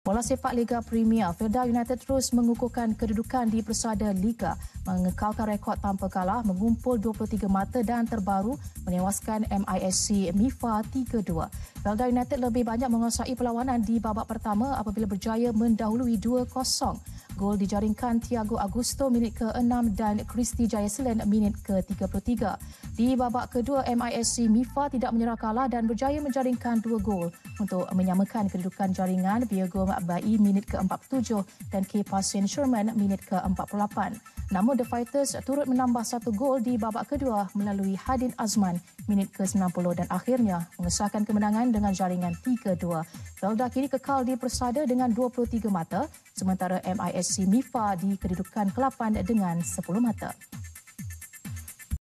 Bola sepak Liga Premier, Felda United terus mengukuhkan kedudukan di persada Liga, mengekalkan rekod tanpa kalah, mengumpul 23 mata dan terbaru menewaskan MISC Mifa 3-2. Felda United lebih banyak menguasai perlawanan di babak pertama apabila berjaya mendahului 2-0. Gol dijaringkan Thiago Augusto minit ke-6 dan Christy Jayaslan minit ke-33. Di babak kedua, MISC Mifa tidak menyerah kalah dan berjaya menjaringkan 2 gol untuk menyamakan kedudukan jaringan. Biagum Bai minit ke-47 dan K. Pasien Sherman minit ke-48. Namun The Fighters turut menambah 1 gol di babak kedua melalui Hadin Azman minit ke-90 dan akhirnya mengesahkan kemenangan dengan jaringan 3-2. Felda kini kekal di persada dengan 23 mata, sementara MISC Mifa di kedudukan ke-8 dengan 10 mata.